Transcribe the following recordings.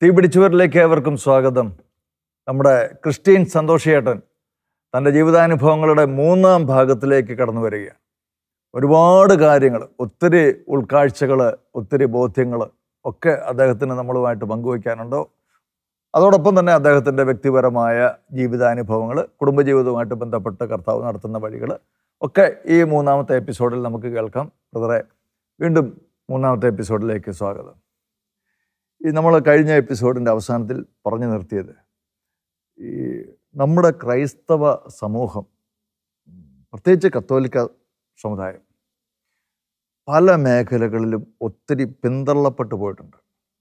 തീപിടിച്ചവരിലേക്ക് ഏവർക്കും സ്വാഗതം. നമ്മുടെ ക്രിസ്റ്റീൻ സന്തോഷിയേട്ടൻ തൻ്റെ ജീവിതാനുഭവങ്ങളുടെ 3-ാം ഭാഗത്തിലേക്ക് കടന്നു വരികയാണ്. ഒരുപാട് കാര്യങ്ങൾ, ഒത്തിരി ഉൾക്കാഴ്ചകൾ, ഒത്തിരി ബോധ്യങ്ങൾ ഒക്കെ അദ്ദേഹത്തിന് നമ്മളുമായിട്ട് പങ്കുവയ്ക്കാനുണ്ടോ. അതോടൊപ്പം തന്നെ അദ്ദേഹത്തിൻ്റെ വ്യക്തിപരമായ ജീവിതാനുഭവങ്ങൾ, കുടുംബജീവിതവുമായിട്ട് ബന്ധപ്പെട്ട് കർത്താവ് നടത്തുന്ന വഴികൾ ഒക്കെ ഈ 3-ാമത്തെ എപ്പിസോഡിൽ നമുക്ക് കേൾക്കാം. ബ്രദറെ, വീണ്ടും 3-ാമത്തെ എപ്പിസോഡിലേക്ക് സ്വാഗതം. നമ്മൾ കഴിഞ്ഞ എപ്പിസോഡിൻ്റെ അവസാനത്തിൽ പറഞ്ഞു നിർത്തിയത് ഈ നമ്മുടെ ക്രൈസ്തവ സമൂഹം, പ്രത്യേകിച്ച് കത്തോലിക്ക സമുദായം, പല മേഖലകളിലും ഒത്തിരി പിന്തള്ളപ്പെട്ടു പോയിട്ടുണ്ട്.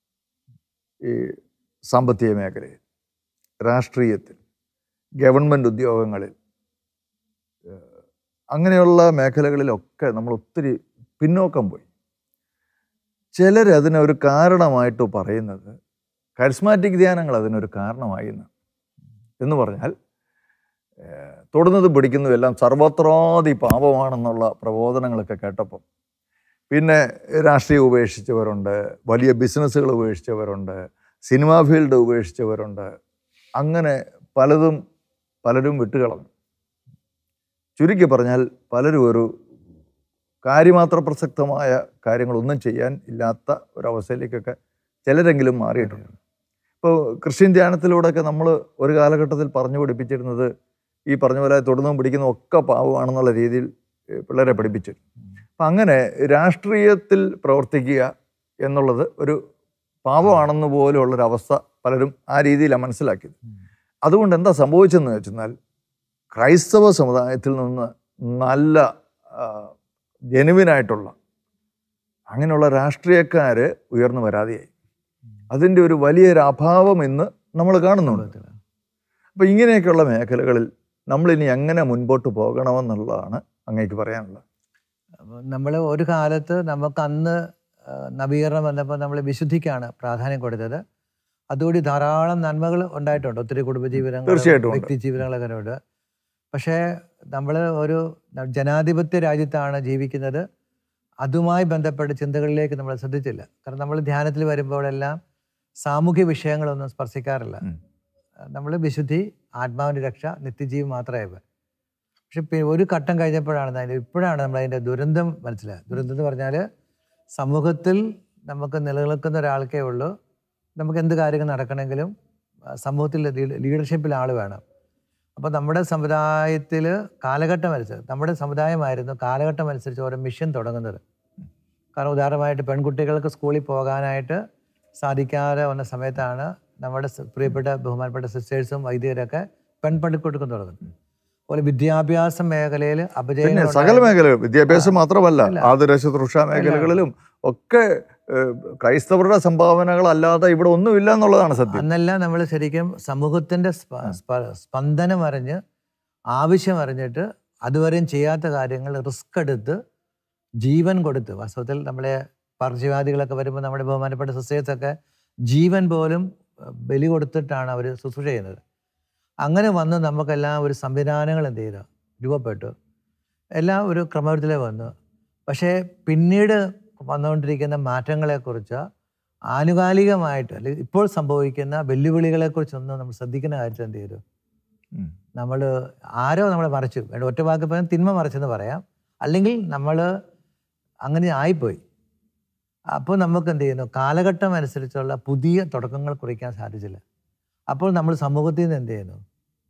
ഈ സാമ്പത്തിക മേഖലയിൽ, രാഷ്ട്രീയത്തിൽ, ഗവൺമെൻറ് ഉദ്യോഗങ്ങളിൽ, അങ്ങനെയുള്ള മേഖലകളിലൊക്കെ നമ്മൾ ഒത്തിരി പിന്നോക്കം പോയി. ചിലർ അതിനൊരു കാരണമായിട്ട് പറയുന്നത് കരിസ്മാറ്റിക് ധ്യാനങ്ങൾ അതിനൊരു കാരണമായി എന്ന് പറഞ്ഞാൽ തൊടുന്നത് പിടിക്കുന്നതും എല്ലാം സർവത്രാദി പാപമാണെന്നുള്ള പ്രബോധനങ്ങളൊക്കെ കേട്ടപ്പം പിന്നെ രാഷ്ട്രീയം ഉപേക്ഷിച്ചവരുണ്ട്, വലിയ ബിസിനസ്സുകൾ ഉപേക്ഷിച്ചവരുണ്ട്, സിനിമാ ഫീൽഡ് ഉപേക്ഷിച്ചവരുണ്ട്. അങ്ങനെ പലരും വിട്ടുകളഞ്ഞു. ചുരുക്കി പറഞ്ഞാൽ പലരും ഒരു കാര്യമാത്ര പ്രസക്തമായ കാര്യങ്ങളൊന്നും ചെയ്യാൻ ഇല്ലാത്ത ഒരവസ്ഥയിലേക്കൊക്കെ ചിലരെങ്കിലും മാറിയിട്ടുണ്ട്. ഇപ്പോൾ ക്രിസ്ത്യൻ ധ്യാനത്തിലൂടെയൊക്കെ നമ്മൾ ഒരു കാലഘട്ടത്തിൽ പറഞ്ഞു പഠിപ്പിച്ചിരുന്നത് ഈ പറഞ്ഞ പോലെ തൊടുന്നതും പിടിക്കുന്നതും ഒക്കെ പാവമാണെന്നുള്ള രീതിയിൽ പിള്ളേരെ പഠിപ്പിച്ചു. അപ്പം അങ്ങനെ രാഷ്ട്രീയത്തിൽ പ്രവർത്തിക്കുക എന്നുള്ളത് ഒരു പാവമാണെന്ന് പോലുള്ളൊരവസ്ഥ പലരും ആ രീതിയിലാണ് മനസ്സിലാക്കിയത്. അതുകൊണ്ട് എന്താ സംഭവിച്ചതെന്ന് വെച്ചാൽ ക്രൈസ്തവ സമുദായത്തിൽ നിന്ന് നല്ല ജെനുവിനായിട്ടുള്ള അങ്ങനെയുള്ള രാഷ്ട്രീയക്കാർ ഉയർന്നു വരാതെയായി. അതിൻ്റെ ഒരു വലിയൊരു അഭാവം ഇന്ന് നമ്മൾ കാണുന്നുണ്ട്. അപ്പോൾ ഇങ്ങനെയൊക്കെയുള്ള മേഖലകളിൽ നമ്മളിനി എങ്ങനെ മുൻപോട്ട് പോകണമെന്നുള്ളതാണ് അങ്ങേക്ക് പറയാനുള്ളത്. നമ്മൾ ഒരു കാലത്ത് നമുക്ക് അന്ന് നവീകരണം വന്നപ്പോൾ നമ്മൾ വിശുദ്ധിക്കാണ് പ്രാധാന്യം കൊടുത്തത്. അതുകൂടി ധാരാളം നന്മകൾ ഉണ്ടായിട്ടുണ്ട്. ഒത്തിരി കുടുംബജീവിതങ്ങൾ, തീർച്ചയായിട്ടും വ്യക്തി ജീവിതങ്ങളൊക്കെ ഉണ്ട്. പക്ഷേ നമ്മൾ ഒരു ജനാധിപത്യ രാജ്യത്താണ് ജീവിക്കുന്നത്. അതുമായി ബന്ധപ്പെട്ട ചിന്തകളിലേക്ക് നമ്മൾ ശ്രദ്ധിച്ചില്ല. കാരണം നമ്മൾ ധ്യാനത്തിൽ വരുമ്പോഴെല്ലാം സാമൂഹ്യ വിഷയങ്ങളൊന്നും സ്പർശിക്കാറില്ല. നമ്മൾ വിശുദ്ധി, ആത്മാവിൻ്റെ രക്ഷ, നിത്യജീവൻ മാത്രമേ. പക്ഷെ ഒരു ഘട്ടം കഴിഞ്ഞപ്പോഴാണ് ഇപ്പോഴാണ് നമ്മൾ അതിൻ്റെ ദുരന്തം മനസ്സിലായത്. ദുരന്തം എന്ന് പറഞ്ഞാൽ സമൂഹത്തിൽ നമുക്ക് നിലനിൽക്കുന്ന ഒരാൾക്കേ ഉള്ളൂ. നമുക്ക് എന്ത് കാര്യങ്ങൾ നടക്കണമെങ്കിലും സമൂഹത്തിൽ ലീഡർഷിപ്പിൽ ആൾ വേണം. അപ്പോൾ നമ്മുടെ സമുദായത്തിൽ കാലഘട്ടം അനുസരിച്ച്, നമ്മുടെ സമുദായമായിരുന്നു കാലഘട്ടം അനുസരിച്ച് ഓരോ മിഷൻ തുടങ്ങുന്നത്. കാരണം ഉദാഹരണമായിട്ട് പെൺകുട്ടികൾക്ക് സ്കൂളിൽ പോകാനായിട്ട് സാധിക്കാതെ വന്ന സമയത്താണ് നമ്മുടെ പ്രിയപ്പെട്ട ബഹുമാനപ്പെട്ട സിസ്റ്റേഴ്സും വൈദികരൊക്കെ പെൺപണിക്കൊടുക്കും തുടങ്ങുന്നത്. അതുപോലെ വിദ്യാഭ്യാസ മേഖലയിൽ അപജയം, സകല മേഖലകൾ, വിദ്യാഭ്യാസം മാത്രമല്ല ആതുര ശുശ്രൂഷ മേഖലകളിലും ഒക്കെ ക്രൈസ്തവരുടെ സംഭാവനകളല്ലാതെ ഇവിടെ ഒന്നുമില്ല എന്നുള്ളതാണ് സത്യം. അന്നെല്ലാം നമ്മൾ ശരിക്കും സമൂഹത്തിൻ്റെ സ്പന്ദനം അറിഞ്ഞ്, ആവശ്യം അറിഞ്ഞിട്ട് അതുവരെയും ചെയ്യാത്ത കാര്യങ്ങൾ റിസ്ക് എടുത്ത് ജീവൻ കൊടുത്ത്, വാസ്തവത്തിൽ നമ്മളെ പാർശ്വവാദികളൊക്കെ വരുമ്പോൾ നമ്മുടെ ബഹുമാനപ്പെട്ട സിസ്റ്റേഴ്സൊക്കെ ജീവൻ പോലും ബലി കൊടുത്തിട്ടാണ് അവർ ശുശ്രൂഷ ചെയ്യുന്നത്. അങ്ങനെ വന്ന് നമുക്കെല്ലാം ഒരു സംവിധാനങ്ങൾ എന്ത് ചെയ്തു രൂപപ്പെട്ടു, എല്ലാം ഒരു ക്രമത്തിൽ വന്നു. പക്ഷേ പിന്നീട് വന്നുകൊണ്ടിരിക്കുന്ന മാറ്റങ്ങളെക്കുറിച്ച്, ആനുകാലികമായിട്ട് അല്ലെങ്കിൽ ഇപ്പോൾ സംഭവിക്കുന്ന വെല്ലുവിളികളെക്കുറിച്ചൊന്നും നമ്മൾ ശ്രദ്ധിക്കുന്ന കാര്യത്തിൽ എന്ത് ചെയ്തു, നമ്മൾ ആരോ നമ്മളെ മറിച്ചു, വേണ്ട ഒറ്റ വാക്ക് പറയാൻ തിന്മ മറിച്ചെന്ന് പറയാം, അല്ലെങ്കിൽ നമ്മൾ അങ്ങനെ ആയിപ്പോയി. അപ്പോൾ നമുക്ക് എന്ത് ചെയ്യുന്നു, കാലഘട്ടം അനുസരിച്ചുള്ള പുതിയ തുടക്കങ്ങൾ കുറിക്കാൻ സാധിച്ചില്ല. അപ്പോൾ നമ്മൾ സമൂഹത്തിൽ നിന്ന് എന്ത് ചെയ്യുന്നു,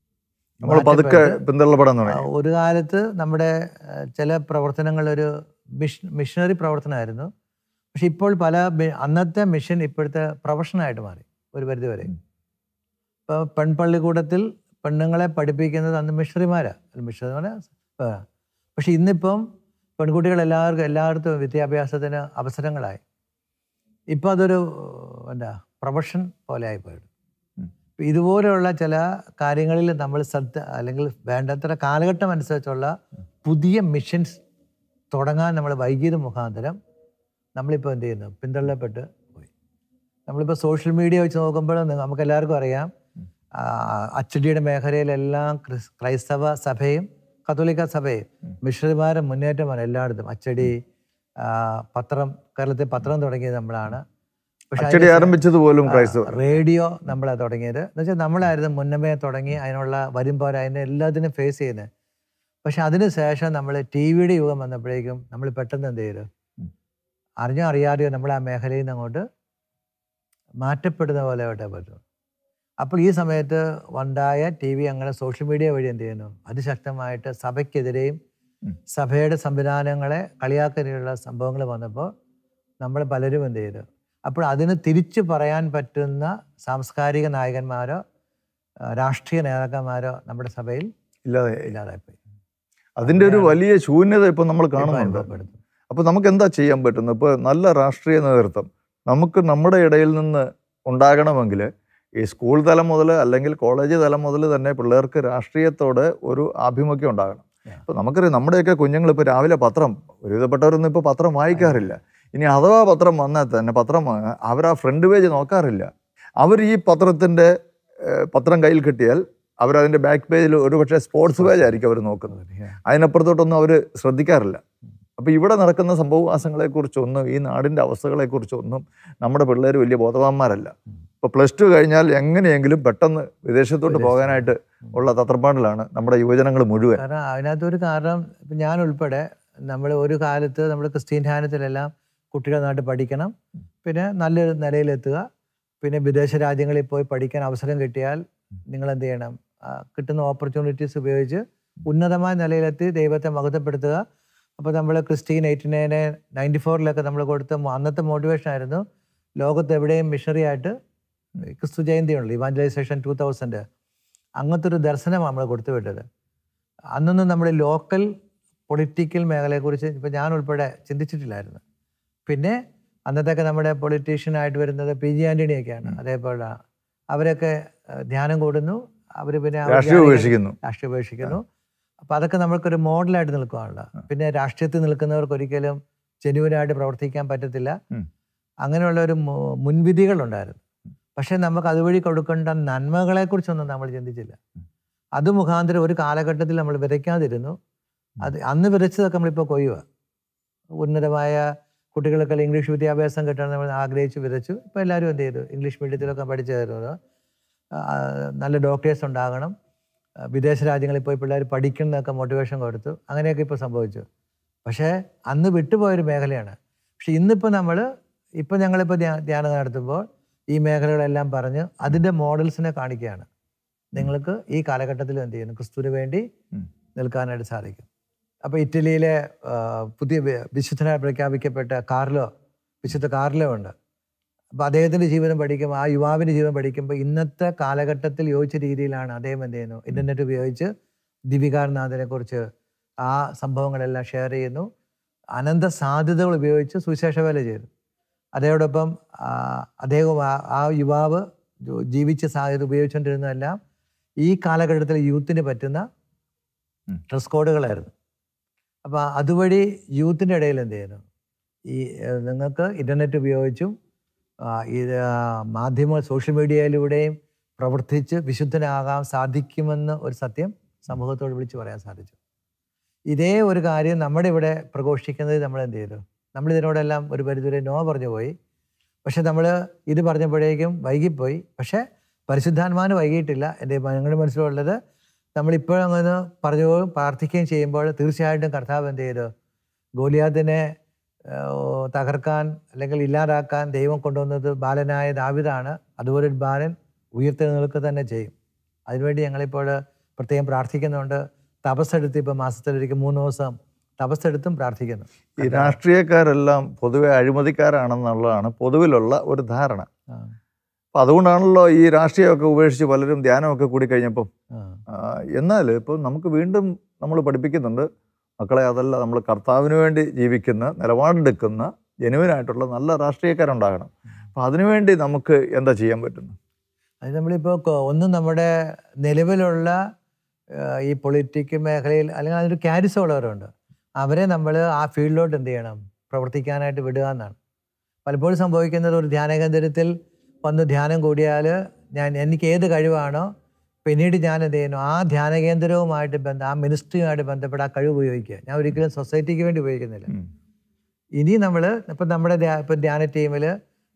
ഒരു കാലത്ത് നമ്മുടെ ചില പ്രവർത്തനങ്ങളൊരു മിഷണറി പ്രവർത്തനമായിരുന്നു. പക്ഷെ ഇപ്പോൾ അന്നത്തെ മിഷൻ ഇപ്പോഴത്തെ പ്രൊഫഷനായിട്ട് മാറി ഒരു പരിധി വരെ. ഇപ്പോൾ പെൺപള്ളിക്കൂടത്തിൽ പെണ്ണുങ്ങളെ പഠിപ്പിക്കുന്നത് അന്ന് മിഷണറിമാരാണ്. പക്ഷെ ഇന്നിപ്പം പെൺകുട്ടികൾ എല്ലായിടത്തും വിദ്യാഭ്യാസത്തിന് അവസരങ്ങളായി. ഇപ്പം അതൊരു പ്രൊഫഷൻ പോലെ ആയിപ്പോയത്. ഇതുപോലെയുള്ള ചില കാര്യങ്ങളിൽ നമ്മൾ അല്ലെങ്കിൽ വേണ്ടത്ര കാലഘട്ടം അനുസരിച്ചുള്ള പുതിയ മിഷൻസ് തുടങ്ങാൻ നമ്മൾ വൈകിയത് മുഖാന്തരം നമ്മളിപ്പോൾ എന്ത് ചെയ്യുന്നു, പിന്തള്ളപ്പെട്ട് പോയി. നമ്മളിപ്പോൾ സോഷ്യൽ മീഡിയ വെച്ച് നോക്കുമ്പോൾ നമുക്ക് എല്ലാവർക്കും അറിയാം, അച്ചടിയുടെ മേഖലയിലെല്ലാം ക്രൈസ്തവ സഭയും കത്തോലിക്ക സഭയും മിഷണറിമാരുടെ മുന്നേറ്റമാണ് എല്ലായിടത്തും. അച്ചടി, പത്രം, കേരളത്തിൽ പത്രം തുടങ്ങിയത് നമ്മളാണ്. അച്ചടി ആരംഭിച്ചത് പോലും ക്രൈസ്തവർ. റേഡിയോ നമ്മളാണ് തുടങ്ങിയത്. എന്ന് വെച്ചാൽ നമ്മളായിരുന്നു മുന്നമേ തുടങ്ങി അതിനുള്ള വരുമ്പോരായതിനെ എല്ലാത്തിനും ഫേസ് ചെയ്യുന്നത്. പക്ഷെ അതിന് ശേഷം നമ്മൾ ടി വിയുടെ യുഗം വന്നപ്പോഴേക്കും നമ്മൾ പെട്ടെന്ന് എന്ത് ചെയ്തു, അറിഞ്ഞോ അറിയാതെയോ നമ്മൾ ആ മേഖലയിൽ നിന്ന് അങ്ങോട്ട് മാറ്റപ്പെടുന്ന പോലെ ആയിട്ടേ പറ്റും. അപ്പോൾ ഈ സമയത്ത് ഉണ്ടായ ടി വി അങ്ങനെ സോഷ്യൽ മീഡിയ വഴി എന്ത് ചെയ്യുന്നു, അതിശക്തമായിട്ട് സഭയ്ക്കെതിരെയും സഭയുടെ സംവിധാനങ്ങളെ കളിയാക്കാനുള്ള സംഭവങ്ങൾ വന്നപ്പോൾ നമ്മൾ പലരും എന്ത് ചെയ്തു, അപ്പോൾ അതിന് തിരിച്ചു പറയാൻ പറ്റുന്ന സാംസ്കാരിക നായകന്മാരോ രാഷ്ട്രീയ നേതാക്കന്മാരോ നമ്മുടെ സഭയിൽ ഇല്ലാതായിപ്പോയി. അതിൻ്റെ ഒരു വലിയ ശൂന്യത ഇപ്പം നമ്മൾ കാണുന്നുണ്ട്. അപ്പോൾ നമുക്ക് എന്താ ചെയ്യാൻ പറ്റുന്നത്? ഇപ്പോൾ നല്ല രാഷ്ട്രീയ നേതൃത്വം നമുക്ക് നമ്മുടെ ഇടയിൽ നിന്ന് ഉണ്ടാകണമെങ്കിൽ ഈ സ്കൂൾ തലം മുതൽ അല്ലെങ്കിൽ കോളേജ് തലം മുതൽ തന്നെ പിള്ളേർക്ക് രാഷ്ട്രീയത്തോട് ഒരു ആഭിമുഖ്യം ഉണ്ടാകണം. അപ്പോൾ നമുക്കറിയാം നമ്മുടെയൊക്കെ കുഞ്ഞുങ്ങൾ ഇപ്പോൾ രാവിലെ പത്രം, ഒരുവിധപ്പെട്ടവരൊന്നും ഇപ്പോൾ പത്രം വായിക്കാറില്ല. ഇനി അഥവാ പത്രം വന്നാൽ തന്നെ പത്രം അവർ ആ ഫ്രണ്ട് പേജ് നോക്കാറില്ല. അവർ ഈ പത്രം കയ്യിൽ കിട്ടിയാൽ അവരതിൻ്റെ ബാക്ക് പേജിൽ ഒരുപക്ഷെ സ്പോർട്സ് പേജ് ആയിരിക്കും അവർ നോക്കുന്നത്. അതിനപ്പുറത്തോട്ടൊന്നും അവർ ശ്രദ്ധിക്കാറില്ല. അപ്പോൾ ഇവിടെ നടക്കുന്ന സംഭവവാസങ്ങളെക്കുറിച്ചൊന്നും ഈ നാടിൻ്റെ അവസ്ഥകളെക്കുറിച്ചൊന്നും നമ്മുടെ പിള്ളേർ വലിയ ബോധവാന്മാരല്ല. ഇപ്പോൾ +2 കഴിഞ്ഞാൽ എങ്ങനെയെങ്കിലും പെട്ടെന്ന് വിദേശത്തോട്ട് പോകാനായിട്ട് ഉള്ള തത്രപ്പാടിലാണ് നമ്മുടെ യുവജനങ്ങൾ മുഴുവൻ. കാരണം അതിനകത്തൊരു കാരണം, ഇപ്പം ഞാൻ ഉൾപ്പെടെ നമ്മൾ ഒരു കാലത്ത് നമ്മൾ ക്രിസ്ത്യൻ ധ്യാനത്തിലെല്ലാം കുട്ടികൾ നാട്ടിൽ പഠിക്കണം, പിന്നെ നല്ലൊരു നിലയിലെത്തുക, പിന്നെ വിദേശ രാജ്യങ്ങളിൽ പോയി പഠിക്കാൻ അവസരം കിട്ടിയാൽ നിങ്ങൾ എന്ത് ചെയ്യണം, കിട്ടുന്ന ഓപ്പർച്യൂണിറ്റീസ് ഉപയോഗിച്ച് ഉന്നതമായ നിലയിലെത്തി ദൈവത്തെ മഹത്വപ്പെടുത്തുക. അപ്പോൾ നമ്മൾ ക്രിസ്റ്റീൻ 94 നമ്മൾ കൊടുത്ത അന്നത്തെ മോട്ടിവേഷൻ ആയിരുന്നു, ലോകത്ത് എവിടെയും മിഷണറി ആയിട്ട് ക്രിസ്തു ജയന്തിയുണ്ട്, ഇവാഞ്ചലൈസേഷൻ 2000, അങ്ങനത്തെ ഒരു ദർശനമാണ് നമ്മൾ കൊടുത്തു വിട്ടത്. അന്നൊന്നും നമ്മൾ ലോക്കൽ പൊളിറ്റിക്കൽ മേഖലയെക്കുറിച്ച് ഇപ്പം ഞാൻ ഉൾപ്പെടെ ചിന്തിച്ചിട്ടില്ലായിരുന്നു. പിന്നെ അന്നത്തൊക്കെ നമ്മുടെ പൊളിറ്റീഷ്യനായിട്ട് വരുന്നത് PG ആൻ്റണിയൊക്കെയാണ്. അതേപോലെ അവരൊക്കെ ധ്യാനം കൂടുന്നു, അവർ പിന്നെ രാഷ്ട്രീയം ഉപേക്ഷിക്കുന്നു. അപ്പം അതൊക്കെ നമ്മൾക്കൊരു മോഡലായിട്ട് നിൽക്കുകയാണല്ലോ. പിന്നെ രാഷ്ട്രീയത്തിൽ നിൽക്കുന്നവർക്ക് ഒരിക്കലും ജെന്യുവനായിട്ട് പ്രവർത്തിക്കാൻ പറ്റത്തില്ല. അങ്ങനെയുള്ള ഒരു മുൻവിധികളുണ്ടായിരുന്നു. പക്ഷേ നമുക്ക് അതുവഴി കൊടുക്കേണ്ട നന്മകളെക്കുറിച്ചൊന്നും നമ്മൾ ചിന്തിച്ചില്ല. അത് മുഖാന്തരം ഒരു കാലഘട്ടത്തിൽ നമ്മൾ വിതയ്ക്കാതിരുന്നു. അത് അന്ന് വിതച്ചതൊക്കെ നമ്മളിപ്പോൾ കൊയ്യുക. ഉന്നതമായ കുട്ടികൾക്കെല്ലാം ഇംഗ്ലീഷ് വിദ്യാഭ്യാസം കിട്ടണം നമ്മൾ ആഗ്രഹിച്ച് വിതച്ചു. ഇപ്പോൾ എല്ലാവരും എന്ത് ചെയ്തു, ഇംഗ്ലീഷ് മീഡിയത്തിലൊക്കെ പഠിച്ചു തരുന്നത്, നല്ല ഡോക്ടേഴ്സ് ഉണ്ടാകണം, വിദേശ രാജ്യങ്ങളിൽ പോയി പിള്ളേർ പഠിക്കുന്നതൊക്കെ മോട്ടിവേഷൻ കൊടുത്തു. അങ്ങനെയൊക്കെ ഇപ്പോൾ സംഭവിച്ചു. പക്ഷേ അന്ന് വിട്ടുപോയൊരു മേഖലയാണ്. പക്ഷെ ഇന്നിപ്പോൾ ഞങ്ങളിപ്പോൾ ധ്യാനം നടത്തുമ്പോൾ ഈ മേഖലകളെല്ലാം പറഞ്ഞ് അതിൻ്റെ മോഡൽസിനെ കാണിക്കുകയാണ്. നിങ്ങൾക്ക് ഈ കാലഘട്ടത്തിൽ എന്ത് ചെയ്യുന്നു, ക്രിസ്തുവിന് വേണ്ടി നിൽക്കാനായിട്ട് സാധിക്കും. അപ്പോൾ ഇറ്റലിയിലെ പുതിയ വിശുദ്ധനായി പ്രഖ്യാപിക്കപ്പെട്ട വിശുദ്ധ കാർലോ ഉണ്ട്. അപ്പോൾ അദ്ദേഹത്തിൻ്റെ ജീവിതം പഠിക്കുമ്പോൾ, ആ യുവാവിൻ്റെ ജീവിതം പഠിക്കുമ്പോൾ ഇന്നത്തെ കാലഘട്ടത്തിൽ യോജിച്ച രീതിയിലാണ് അദ്ദേഹം എന്ത് ചെയ്യുന്നു, ഇൻ്റർനെറ്റ് ഉപയോഗിച്ച് ദിവികാരനാഥനെ കുറിച്ച് ആ സംഭവങ്ങളെല്ലാം ഷെയർ ചെയ്യുന്നു. അനന്ത സാധ്യതകൾ ഉപയോഗിച്ച് സുവിശേഷ വേല ചെയ്തു. അതോടൊപ്പം അദ്ദേഹം ആ യുവാവ് ജീവിച്ച സാധ്യത ഉപയോഗിച്ചുകൊണ്ടിരുന്നതെല്ലാം ഈ കാലഘട്ടത്തിൽ യൂത്തിന് പറ്റുന്ന ഡ്രസ് കോഡുകളായിരുന്നു. അപ്പോൾ അതുവഴി യൂത്തിൻ്റെ ഇടയിൽ എന്ത് ചെയ്യുന്നു, ഈ നിങ്ങൾക്ക് ഇൻ്റർനെറ്റ് ഉപയോഗിച്ചും മാധ്യമ സോഷ്യൽ മീഡിയയിലൂടെയും പ്രവർത്തിച്ച് വിശുദ്ധനാകാൻ സാധിക്കുമെന്ന് ഒരു സത്യം സമൂഹത്തോട് വിളിച്ച് പറയാൻ സാധിച്ചു. ഇതേ ഒരു കാര്യം നമ്മുടെ ഇവിടെ പ്രഘോഷിക്കുന്നത് നമ്മൾ എന്ത് ചെയ്തു, നമ്മളിതിനോടെല്ലാം ഒരു പരിധിവരെ നോ പറഞ്ഞു പോയി. പക്ഷെ നമ്മൾ ഇത് പറഞ്ഞപ്പോഴേക്കും വൈകിപ്പോയി. പക്ഷേ പരിശുദ്ധാത്മാവിന് വൈകിയിട്ടില്ല. ഞങ്ങളുടെ മനസ്സിലുള്ളത് നമ്മളിപ്പോഴും അങ്ങനെ പ്രാർത്ഥിക്കുകയും ചെയ്യുമ്പോൾ തീർച്ചയായിട്ടും കർത്താവ് എന്ത് ചെയ്തു, ഗോലിയാത്തിനെ തകർക്കാൻ അല്ലെങ്കിൽ ഇല്ലാതാക്കാൻ ദൈവം കൊണ്ടുവന്നത് ബാലനായ ദാവീദാണ്. അതുപോലെ ഒരു ബാലൻ ഉയർത്തെഴുന്നേൽക്കുക തന്നെ ചെയ്യും. അതിനുവേണ്ടി ഞങ്ങളിപ്പോൾ പ്രത്യേകം പ്രാർത്ഥിക്കുന്നുണ്ട്. തപസ്സെടുത്ത് ഇപ്പോൾ മാസത്തിലൊരിക്കൽ 3 ദിവസം തപസ്സെടുത്തും പ്രാർത്ഥിക്കുന്നു. ഈ രാഷ്ട്രീയക്കാരെല്ലാം പൊതുവെ അഴിമതിക്കാരാണെന്നുള്ളതാണ് പൊതുവിലുള്ള ഒരു ധാരണ. അപ്പം അതുകൊണ്ടാണല്ലോ ഈ രാഷ്ട്രീയമൊക്കെ ഉപേക്ഷിച്ച് പലരും ധ്യാനമൊക്കെ കൂടി കഴിഞ്ഞപ്പം. എന്നാൽ ഇപ്പോൾ നമുക്ക് വീണ്ടും നമ്മൾ പഠിപ്പിക്കുന്നുണ്ട്, മക്കളെ അതല്ല, നമ്മൾ കർത്താവിന് വേണ്ടി ജീവിക്കുന്ന, നിലപാടെടുക്കുന്ന, ജനുവിനായിട്ടുള്ള നല്ല രാഷ്ട്രീയക്കാരുണ്ടാകണം. അപ്പം അതിനുവേണ്ടി നമുക്ക് എന്താ ചെയ്യാൻ പറ്റുന്നു? അത് നമ്മളിപ്പോൾ ഒന്നും നമ്മുടെ നിലവിലുള്ള ഈ പൊളിറ്റിക്കൽ മേഖലയിൽ അല്ലെങ്കിൽ അതിനൊരു ക്യാരിസ് ഉള്ളവരുണ്ട്, അവരെ നമ്മൾ ആ ഫീൽഡിലോട്ട് എന്ത് ചെയ്യണം, പ്രവർത്തിക്കാനായിട്ട് വിടുക എന്നാണ്. പലപ്പോഴും സംഭവിക്കുന്നത്, ഒരു ധ്യാന കേന്ദ്രത്തിൽ വന്ന് ധ്യാനം കൂടിയാൽ എനിക്ക് ഏത് കഴിവാണോ പിന്നീട് ഞാൻ എന്ത് ചെയ്യുന്നു, ആ ധ്യാന കേന്ദ്രവുമായിട്ട് ആ മിനിസ്ട്രിയുമായിട്ട് ബന്ധപ്പെട്ട് ആ കഴിവ് ഉപയോഗിക്കുക. ഞാൻ ഒരിക്കലും സൊസൈറ്റിക്ക് വേണ്ടി ഉപയോഗിക്കുന്നില്ല. ഇനി നമ്മൾ ഇപ്പം നമ്മുടെ ഇപ്പം ധ്യാന ടീമിൽ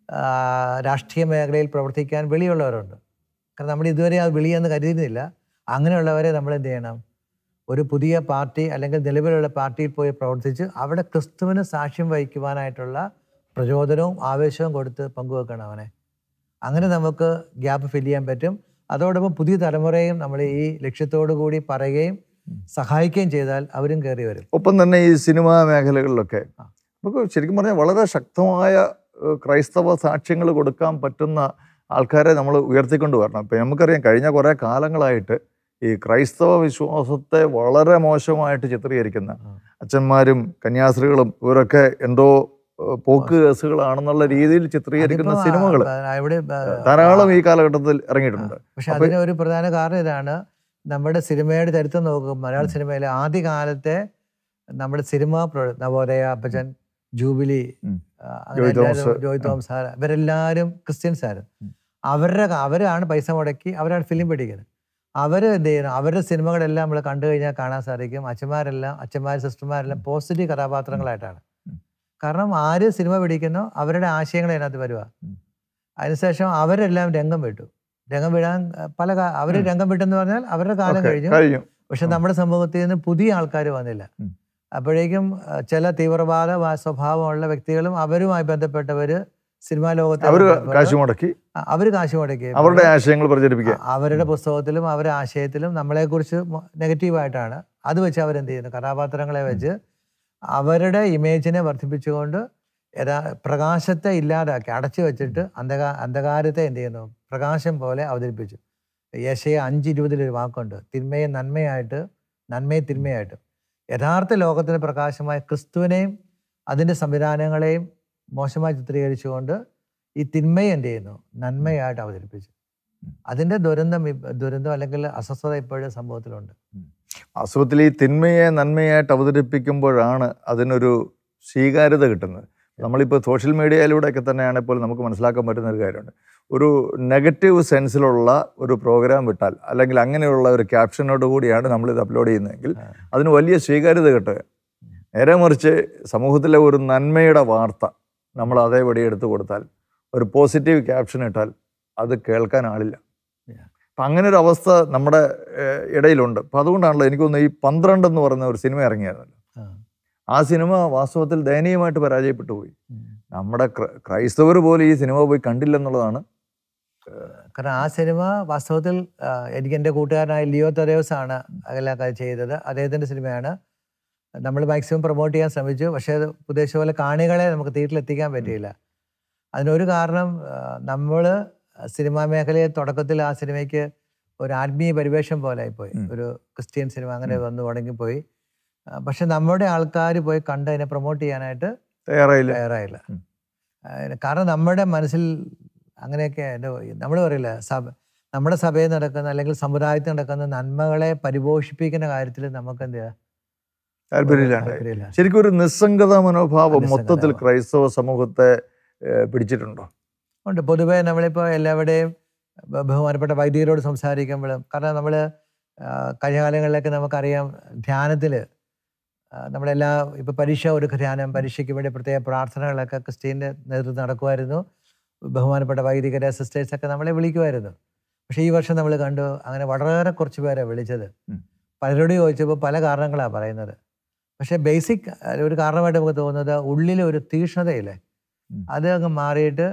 രാഷ്ട്രീയ മേഖലയിൽ പ്രവർത്തിക്കാൻ വിളിയുള്ളവരുണ്ട്. കാരണം നമ്മൾ ഇതുവരെ അത് വിളിയെന്ന് കരുതുന്നില്ല. അങ്ങനെയുള്ളവരെ നമ്മൾ എന്ത് ചെയ്യണം? ഒരു പുതിയ പാർട്ടി അല്ലെങ്കിൽ നിലവിലുള്ള പാർട്ടിയിൽ പോയി പ്രവർത്തിച്ച് അവിടെ ക്രിസ്തുവിന് സാക്ഷ്യം വഹിക്കുവാനായിട്ടുള്ള പ്രചോദനവും ആവേശവും കൊടുത്ത് പങ്കുവെക്കണം അവനെ. അങ്ങനെ നമുക്ക് ഗ്യാപ്പ് ഫില്ല് ചെയ്യാൻ പറ്റും. അതോടൊപ്പം പുതിയ തലമുറയും നമ്മൾ ഈ ലക്ഷ്യത്തോടു കൂടി പറയുകയും സഹായിക്കുകയും ചെയ്താൽ അവരും കയറി വരും. ഒപ്പം തന്നെ ഈ സിനിമാ മേഖലകളിലൊക്കെ നമുക്ക് ശരിക്കും പറഞ്ഞാൽ വളരെ ശക്തമായ ക്രൈസ്തവ സാക്ഷ്യങ്ങൾ കൊടുക്കാൻ പറ്റുന്ന ആൾക്കാരെ നമ്മൾ ഉയർത്തിക്കൊണ്ട് വരണം. ഇപ്പം നമുക്കറിയാം കഴിഞ്ഞ കുറേ കാലങ്ങളായിട്ട് ഈ ക്രൈസ്തവ വിശ്വാസത്തെ വളരെ മോശമായിട്ട് ചിത്രീകരിക്കുന്ന അച്ഛന്മാരും കന്യാസ്ത്രീകളും ഇവരൊക്കെ എന്തോ പോക്ക് കേസുകളാണെന്നുള്ള രീതിയിൽ ചിത്രീകരിക്കുന്ന സിനിമകൾ ധാരാളം ഈ കാലഘട്ടത്തിൽ ഇറങ്ങിയിട്ടുണ്ട്. പക്ഷെ അതിന് ഒരു പ്രധാന കാരണം ഇതാണ്. നമ്മുടെ സിനിമയുടെ ചരിത്രം നോക്കും. മലയാള സിനിമയിലെ ആദ്യകാലത്തെ നമ്മുടെ സിനിമ നവോദയ, അപ്പച്ചൻ, ജൂബിലി, ജോയ് തോമസ്, ഇവരെല്ലാവരും ക്രിസ്ത്യൻസ് ആയിരുന്നു. അവരാണ് പൈസ മുടക്കി അവരാണ് ഫിലിം പിടിക്കുന്നത്. അവർ എന്ത് ചെയ്യണം? അവരുടെ സിനിമകളെല്ലാം നമ്മൾ കണ്ടു കഴിഞ്ഞാൽ കാണാൻ സാധിക്കും അച്ഛന്മാർ സിസ്റ്റർമാരെല്ലാം പോസിറ്റീവ് കഥാപാത്രങ്ങളായിട്ടാണ്. കാരണം ആര് സിനിമ പിടിക്കുന്നോ അവരുടെ ആശയങ്ങൾ അതിനകത്ത് വരുക. അതിനുശേഷം അവരെല്ലാം രംഗം വിടാൻ അവർ രംഗം വിട്ടെന്ന് പറഞ്ഞാൽ അവരുടെ കാലം കഴിഞ്ഞു. പക്ഷെ നമ്മുടെ സമൂഹത്തിൽ നിന്ന് പുതിയ ആൾക്കാർ വന്നില്ല. അപ്പോഴേക്കും ചില തീവ്രവാദ സ്വഭാവമുള്ള വ്യക്തികളും അവരുമായി ബന്ധപ്പെട്ടവര് സിനിമാ ലോകത്ത് അവർ കാശ് മുടക്കി അവരുടെ ആശയങ്ങൾ പ്രചരിപ്പിക്കുക. അവരുടെ പുസ്തകത്തിലും അവരുടെ ആശയത്തിലും നമ്മളെക്കുറിച്ച് നെഗറ്റീവായിട്ടാണ് അത് വെച്ച് അവരെന്ത് ചെയ്യുന്നു? കഥാപാത്രങ്ങളെ വെച്ച് അവരുടെ ഇമേജിനെ വർദ്ധിപ്പിച്ചുകൊണ്ട് പ്രകാശത്തെ ഇല്ലാതാക്കി അടച്ചു വെച്ചിട്ട് അന്ധകാരത്തെ എന്ത് ചെയ്യുന്നു? പ്രകാശം പോലെ അവതരിപ്പിച്ചു. യെശയ്യാ 5:20 വാക്കുണ്ട്, തിന്മയെ നന്മയായിട്ട്, നന്മയെ തിന്മയായിട്ട്. യഥാർത്ഥ ലോകത്തിന് പ്രകാശമായ ക്രിസ്തുവിനെയും അതിൻ്റെ സംവിധാനങ്ങളെയും മോശമായി ചിത്രീകരിച്ചുകൊണ്ട് ഈ തിന്മയെ എന്ത് ചെയ്യുന്നു? നന്മയായിട്ട് അവതരിപ്പിച്ചു. അതിൻ്റെ ദുരന്തം അല്ലെങ്കിൽ അസ്വസ്ഥത ഇപ്പോഴും സമൂഹത്തിലുണ്ട്. വാസ്തവത്തിൽ ഈ തിന്മയെ നന്മയായിട്ട് അവതരിപ്പിക്കുമ്പോഴാണ് അതിനൊരു സ്വീകാര്യത കിട്ടുന്നത്. നമ്മളിപ്പോൾ സോഷ്യൽ മീഡിയയിലൂടെയൊക്കെ തന്നെയാണെങ്കിൽ നമുക്ക് മനസ്സിലാക്കാൻ പറ്റുന്ന ഒരു കാര്യമുണ്ട്. ഒരു നെഗറ്റീവ് സെൻസിലുള്ള ഒരു പ്രോഗ്രാം വിട്ടാൽ അല്ലെങ്കിൽ അങ്ങനെയുള്ള ഒരു ക്യാപ്ഷനോട് കൂടിയാണ് നമ്മളിത് അപ്ലോഡ് ചെയ്യുന്നതെങ്കിൽ അതിന് വലിയ സ്വീകാര്യത കിട്ടുക. നേരെ മറിച്ച് സമൂഹത്തിലെ ഒരു നന്മയുടെ വാർത്ത നമ്മൾ അതേപടി എടുത്തു കൊടുത്താൽ, ഒരു പോസിറ്റീവ് ക്യാപ്ഷൻ ഇട്ടാൽ അത് കേൾക്കാൻ ആളില്ല. അപ്പം അങ്ങനെ ഒരു അവസ്ഥ നമ്മുടെ ഇടയിലുണ്ട്. അപ്പം അതുകൊണ്ടാണല്ലോ എനിക്ക് തോന്നുന്നു ഈ 12 എന്ന് പറയുന്ന ഒരു സിനിമ ഇറങ്ങിയായിരുന്നല്ലോ. ആ സിനിമ വാസ്തവത്തിൽ ദയനീയമായിട്ട് പരാജയപ്പെട്ടു പോയി. നമ്മുടെ ക്രൈസ്തവർ പോലും ഈ സിനിമ പോയി കണ്ടില്ലെന്നുള്ളതാണ്. കാരണം ആ സിനിമ വാസ്തവത്തിൽ എനിക്ക് എൻ്റെ കൂട്ടുകാരനായ ലിയോ തെരേവസ് ആണ് അതെല്ലാം ചെയ്തത്. അദ്ദേഹത്തിൻ്റെ സിനിമയാണ്. നമ്മൾ മാക്സിമം പ്രൊമോട്ട് ചെയ്യാൻ ശ്രമിച്ചു. പക്ഷേ അത് ഉദ്ദേശിച്ച പോലെ കാണികളെ നമുക്ക് തിയേറ്ററിലെത്തിക്കാൻ പറ്റിയില്ല. അതിനൊരു കാരണം നമ്മൾ സിനിമാ മേഖലയിൽ തുടക്കത്തിൽ ആ സിനിമയ്ക്ക് ഒരു ആത്മീയ പരിവേഷം പോലെ ആയിപ്പോയി. ഒരു ക്രിസ്ത്യൻ സിനിമ അങ്ങനെ വന്നു തുടങ്ങിപ്പോയി. പക്ഷെ നമ്മുടെ ആൾക്കാർ പോയി കണ്ട് അതിനെ പ്രൊമോട്ട് ചെയ്യാനായിട്ട് തയ്യാറായില്ല. കാരണം നമ്മുടെ മനസ്സിൽ അങ്ങനെയൊക്കെ നമ്മൾ പറയില്ല, നമ്മുടെ സഭയിൽ നടക്കുന്ന അല്ലെങ്കിൽ സമുദായത്തിൽ നടക്കുന്ന നന്മകളെ പരിപോഷിപ്പിക്കുന്ന കാര്യത്തിൽ നമുക്ക് എന്ത് ചെയ്യാം? താല്പര്യമില്ല. ശരിക്കും ഒരു നിസ്സംഗത മനോഭാവം മൊത്തത്തിൽ ക്രൈസ്തവ സമൂഹത്തെ പിടിച്ചിട്ടുണ്ടോ? ഉണ്ട്. പൊതുവേ നമ്മളിപ്പോൾ എല്ലാവരുടെയും ബഹുമാനപ്പെട്ട വൈദികരോട് സംസാരിക്കുമ്പോഴും, കാരണം നമ്മൾ കഴിഞ്ഞ കാലങ്ങളിലൊക്കെ നമുക്കറിയാം ധ്യാനത്തിൽ നമ്മളെല്ലാ ഇപ്പോൾ ഒരു ധ്യാനം, പരീക്ഷയ്ക്ക് വേണ്ടി പ്രത്യേക പ്രാർത്ഥനകളൊക്കെ ക്രിസ്ത്യൻ്റെ നേതൃത്വം നടക്കുമായിരുന്നു. ബഹുമാനപ്പെട്ട വൈദികരെ സിസ്റ്റേഴ്സൊക്കെ നമ്മളെ വിളിക്കുമായിരുന്നു. പക്ഷേ ഈ വർഷം നമ്മൾ കണ്ടു അങ്ങനെ വളരെ കുറച്ച് പേരെ വിളിച്ചത്. പലരോട് ചോദിച്ചപ്പോൾ പല കാരണങ്ങളാണ് പറയുന്നത്. പക്ഷേ ബേസിക് ഒരു കാരണമായിട്ട് നമുക്ക് തോന്നുന്നത് ഉള്ളിൽ ഒരു തീക്ഷ്ണതയില്ലേ, അത് അങ്ങ് മാറിയിട്ട്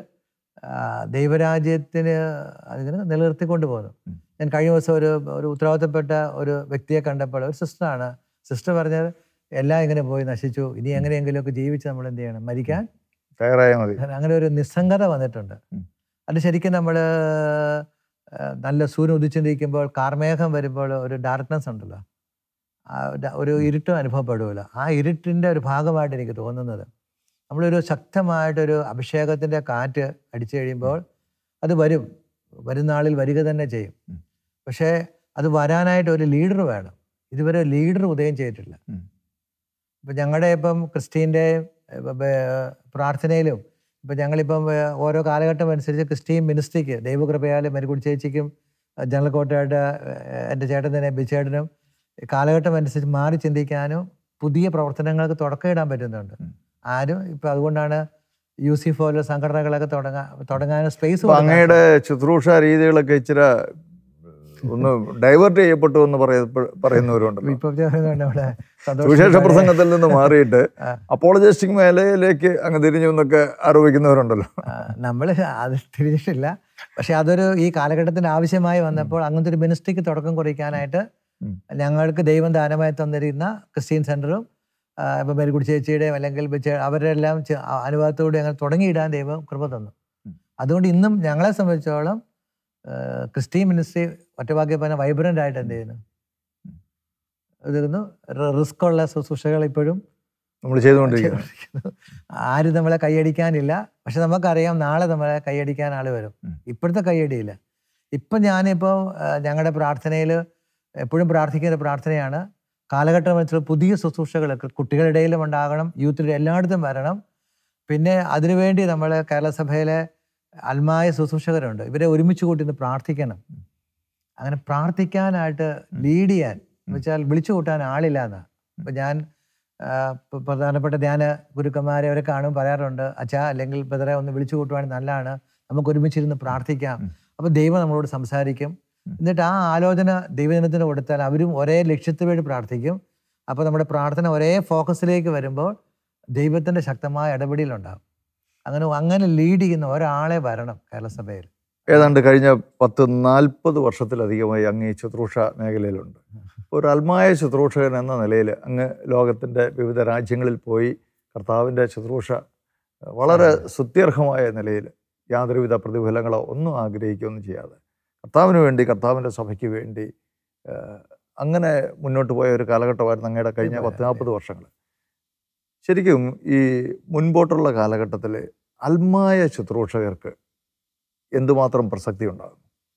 ദൈവരാജ്യത്തിന് അതിന് നിലനിർത്തിക്കൊണ്ട് പോകുന്നു. ഞാൻ കഴിഞ്ഞ ദിവസം ഒരു ഉത്തരവാദിത്തപ്പെട്ട ഒരു വ്യക്തിയെ കണ്ടപ്പോൾ, ഒരു സിസ്റ്ററാണ്. സിസ്റ്റർ പറഞ്ഞത് എല്ലാം ഇങ്ങനെ പോയി നശിച്ചു, ഇനി എങ്ങനെയെങ്കിലുമൊക്കെ ജീവിച്ച് നമ്മൾ എന്ത് ചെയ്യണം? മരിക്കാൻ തയ്യാറായാൽ മതി. അങ്ങനെ ഒരു നിസ്സംഗത വന്നിട്ടുണ്ട്. അത് ശരിക്കും നമ്മൾ നല്ല സൂര്യൻ ഉദിച്ചിരിക്കുമ്പോൾ കാർമേഘം വരുമ്പോൾ ഒരു ഡാർക്ക്നെസ് ഉണ്ടല്ലോ, ഒരു ഇരുട്ടും അനുഭവപ്പെടുമല്ലോ. ആ ഇരുട്ടിൻ്റെ ഒരു ഭാഗമായിട്ട് എനിക്ക് തോന്നുന്നത് നമ്മളൊരു ശക്തമായിട്ടൊരു അഭിഷേകത്തിൻ്റെ കാറ്റ് അടിച്ചു കഴിയുമ്പോൾ അത് വരും നാളിൽ വരിക തന്നെ ചെയ്യും. പക്ഷേ അത് വരാനായിട്ട് ഒരു ലീഡർ വേണം. ഇതുവരെ ലീഡർ ഉദയം ചെയ്തിട്ടില്ല. ഇപ്പം ഞങ്ങളുടെ ഇപ്പം ക്രിസ്ത്യൻ്റെ പ്രാർത്ഥനയിലും ഇപ്പം ഞങ്ങളിപ്പം ഓരോ കാലഘട്ടം അനുസരിച്ച് ക്രിസ്ത്യൻ മിനിസ്ട്രിക്ക് ദൈവകൃപയാൽ മരിക്കുടി ചേച്ചിക്കും ജനറൽ കോട്ടയായിട്ട് എൻ്റെ ചേട്ടൻ തന്നെ ബിച്ചേട്ടനും കാലഘട്ടം അനുസരിച്ച് മാറി ചിന്തിക്കാനും പുതിയ പ്രവർത്തനങ്ങൾക്ക് തുടക്കമിടാൻ പറ്റുന്നുണ്ട്. ആരും ഇപ്പം അതുകൊണ്ടാണ് UC പോലുള്ള സംഘടനകളൊക്കെ തുടങ്ങാൻ സ്പേസ്. അപ്പൊ അങ്ങയുടെ ശുശ്രൂഷ രീതികളൊക്കെ ഇച്ചിരി ഒന്ന് ഡൈവേർട്ട് ചെയ്യപ്പെട്ടു എന്ന് പറയുന്നവരുണ്ടല്ലോ. ഇപ്പൊ നമ്മുടെ സുവിശേഷ പ്രസംഗത്തിൽ നിന്ന് മാറിയിട്ട് അപ്പോളജസ്റ്റിക് മേഖലയിലേക്ക് അങ്ങ് തിരിഞ്ഞു എന്നൊക്കെ ആരോപിക്കുന്നവരുണ്ടല്ലോ. നമ്മൾ അത് തിരിഞ്ഞിട്ടില്ല. പക്ഷെ അതൊരു ഈ കാലഘട്ടത്തിന് ആവശ്യമായി വന്നപ്പോൾ അങ്ങനത്തെ ഒരു മിനിസ്ട്രിക്ക് തുടക്കം കുറിക്കാനായിട്ട് ഞങ്ങൾക്ക് ദൈവം ദാനമായി തന്നിരുന്ന ക്രിസ്ത്യൻ സെന്ററും ഇപ്പം മേൽക്കുടി ചേച്ചിയുടെയും അല്ലെങ്കിൽ അവരുടെ എല്ലാം അനുഭവത്തോടെ അങ്ങനെ തുടങ്ങിയിടാൻ ദൈവം കൃപ തന്നു. അതുകൊണ്ട് ഇന്നും ഞങ്ങളെ സംബന്ധിച്ചോളം ക്രിസ്ത്യൻ മിനിസ്ട്രി ഒറ്റവാക്കി പറഞ്ഞാൽ വൈബ്രൻ്റ് ആയിട്ട് എന്ത് ചെയ്യുന്നു ഇതിരുന്നു. റിസ്ക് ഉള്ള ശുശ്രൂഷകൾ ഇപ്പോഴും നമ്മൾ ചെയ്തുകൊണ്ടിരിക്കുന്നു. ആരും നമ്മളെ കൈയടിക്കാനില്ല. പക്ഷെ നമുക്കറിയാം നാളെ നമ്മളെ കൈയടിക്കാൻ ആൾ വരും. ഇപ്പോഴത്തെ കൈയടിയില്ല. ഇപ്പം ഞാനിപ്പോൾ ഞങ്ങളുടെ പ്രാർത്ഥനയിൽ എപ്പോഴും പ്രാർത്ഥിക്കുന്ന പ്രാർത്ഥനയാണ്, കാലഘട്ടം വെച്ചുള്ള പുതിയ ശുശ്രൂഷകൾ കുട്ടികളുടെ ഇടയിലും ഉണ്ടാകണം, യൂത്തിൻ്റെ എല്ലായിടത്തും വരണം. പിന്നെ അതിനുവേണ്ടി നമ്മൾ കേരള സഭയിലെ അൽമായ ശുശ്രൂഷകരുണ്ട്, ഇവരെ ഒരുമിച്ച് കൂട്ടി ഒന്ന് പ്രാർത്ഥിക്കണം. അങ്ങനെ പ്രാർത്ഥിക്കാനായിട്ട് ലീഡ് ചെയ്യാൻ എന്ന് വെച്ചാൽ വിളിച്ചു കൂട്ടാൻ ആളില്ല എന്നാണ്. ഇപ്പം ഞാൻ പ്രധാനപ്പെട്ട ധ്യാന ഗുരുക്കന്മാരെ അവരെ കാണും പറയാറുണ്ട്, അച്ഛാ അല്ലെങ്കിൽ ബ്രദറെ ഒന്ന് വിളിച്ചു കൂട്ടുവാണെങ്കിൽ നല്ലതാണ്, നമുക്ക് ഒരുമിച്ചിരുന്ന് പ്രാർത്ഥിക്കാം. അപ്പോൾ ദൈവം നമ്മളോട് സംസാരിക്കും. എന്നിട്ട് ആ ആലോചന ദൈവജനത്തിന് കൊടുത്താൽ അവരും ഒരേ ലക്ഷ്യത്തിന് വേണ്ടി പ്രാർത്ഥിക്കും. അപ്പോൾ നമ്മുടെ പ്രാർത്ഥന ഒരേ ഫോക്കസിലേക്ക് വരുമ്പോൾ ദൈവത്തിൻ്റെ ശക്തമായ ഇടപെടലുണ്ടാകും. അങ്ങനെ ലീഡ് ചെയ്യുന്ന ഒരാളെ വരണം കേരള സഭയിൽ. ഏതാണ്ട് കഴിഞ്ഞ 40 വർഷത്തിലധികമായി അങ്ങ് ഈ ശുശ്രൂഷ മേഖലയിലുണ്ട്. ഒരു അൽമായ ശുശ്രൂഷകൻ എന്ന നിലയിൽ അങ്ങ് ലോകത്തിൻ്റെ വിവിധ രാജ്യങ്ങളിൽ പോയി കർത്താവിൻ്റെ ശുശ്രൂഷ വളരെ സ്തുത്യർഹമായ നിലയിൽ യാതൊരുവിധ പ്രതിഫലങ്ങളോ ഒന്നും ആഗ്രഹിക്കുകയൊന്നും ചെയ്യാതെ കർത്താവിന് വേണ്ടി, കർത്താവിൻ്റെ സഭയ്ക്ക് വേണ്ടി അങ്ങനെ മുന്നോട്ട് പോയ ഒരു കാലഘട്ടമായിരുന്നു അങ്ങയുടെ കഴിഞ്ഞ 40 വർഷങ്ങൾ. ശരിക്കും ഈ മുൻപോട്ടുള്ള കാലഘട്ടത്തിൽ അൽമായ ശുശ്രൂഷകർക്ക് എന്തുമാത്രം പ്രസക്തി ഉണ്ടാകും?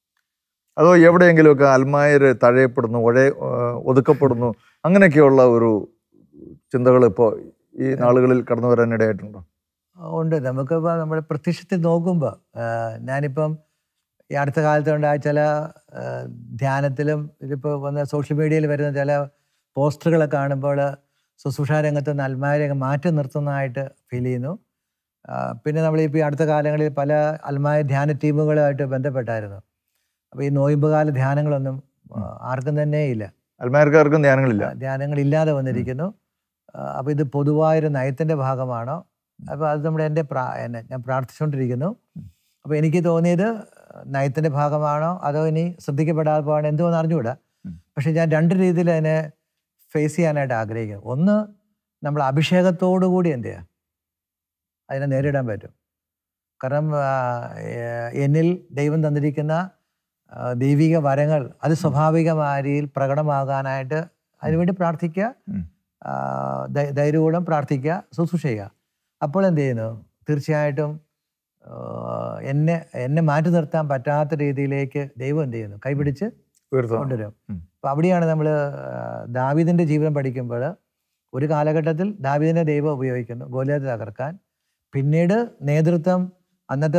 അതോ എവിടെയെങ്കിലുമൊക്കെ അൽമായർ തഴയപ്പെടുന്നു, ഒതുക്കപ്പെടുന്നു, അങ്ങനെയൊക്കെയുള്ള ഒരു ചിന്തകൾ ഇപ്പോൾ ഈ നാളുകളിൽ കടന്നു വരാനിടയായിട്ടുണ്ടോ? ഉണ്ട്. നമുക്കിപ്പോൾ നമ്മുടെ പ്രത്യക്ഷത്തിൽ നോക്കുമ്പോൾ ഞാനിപ്പം ഈ അടുത്ത കാലത്തുണ്ടായ ചില ധ്യാനത്തിലും ഇതിപ്പോൾ വന്ന സോഷ്യൽ മീഡിയയിൽ വരുന്ന ചില പോസ്റ്ററുകളൊക്കെ കാണുമ്പോൾ ശുശ്രൂഷാ രംഗത്ത് നിന്ന് അൽമാരെ മാറ്റി നിർത്തുന്നതായിട്ട് ഫീൽ ചെയ്യുന്നു. പിന്നെ നമ്മളിപ്പോൾ ഈ അടുത്ത കാലങ്ങളിൽ പല അൽമായ ധ്യാന ടീമുകളുമായിട്ട് ബന്ധപ്പെട്ടായിരുന്നു. അപ്പോൾ ഈ നോയമ്പുകാല ധ്യാനങ്ങളൊന്നും ആർക്കും തന്നെ ഇല്ല, അൽമായർക്കാർക്കും ധ്യാനങ്ങളില്ലാതെ വന്നിരിക്കുന്നു. അപ്പോൾ ഇത് പൊതുവായൊരു നയത്തിൻ്റെ ഭാഗമാണോ? അപ്പോൾ അത് നമ്മുടെ ഞാൻ പ്രാർത്ഥിച്ചുകൊണ്ടിരിക്കുന്നു. അപ്പോൾ എനിക്ക് തോന്നിയത് നയത്തിൻ്റെ ഭാഗമാണോ അതോ ഇനി ശ്രദ്ധിക്കപ്പെടാതെ പോകണം എന്തോന്ന് അറിഞ്ഞുകൂടാ. പക്ഷെ ഞാൻ 2 രീതിയിൽ അതിനെ ഫേസ് ചെയ്യാനായിട്ട് ആഗ്രഹിക്കുന്നു. ഒന്ന്, നമ്മൾ അഭിഷേകത്തോടു കൂടി എന്ത് ചെയ്യുക, അതിനെ നേരിടാൻ പറ്റും. കാരണം എന്നിൽ ദൈവം തന്നിരിക്കുന്ന ദൈവിക വരങ്ങൾ അത് സ്വാഭാവികമായ രീതിയിൽ പ്രകടമാകാനായിട്ട് അതിനുവേണ്ടി പ്രാർത്ഥിക്കുക, ധൈര്യപൂർവ്വം പ്രാർത്ഥിക്കുക, ശുശ്രൂഷ ചെയ്യുക. അപ്പോൾ എന്ത് ചെയ്യുന്നു, തീർച്ചയായിട്ടും എന്നെ മാറ്റി നിർത്താൻ പറ്റാത്ത രീതിയിലേക്ക് ദൈവം എന്ത് ചെയ്യുന്നു, കൈപിടിച്ച് കൊണ്ടുവരും. അപ്പം അവിടെയാണ് നമ്മൾ ദാവീദിൻ്റെ ജീവിതം പഠിക്കുമ്പോൾ ഒരു കാലഘട്ടത്തിൽ ദാവീദിനെ ദൈവം ഉപയോഗിക്കുന്നു ഗോലിയാത്ത് തകർക്കാൻ. പിന്നീട് നേതൃത്വം അന്നത്തെ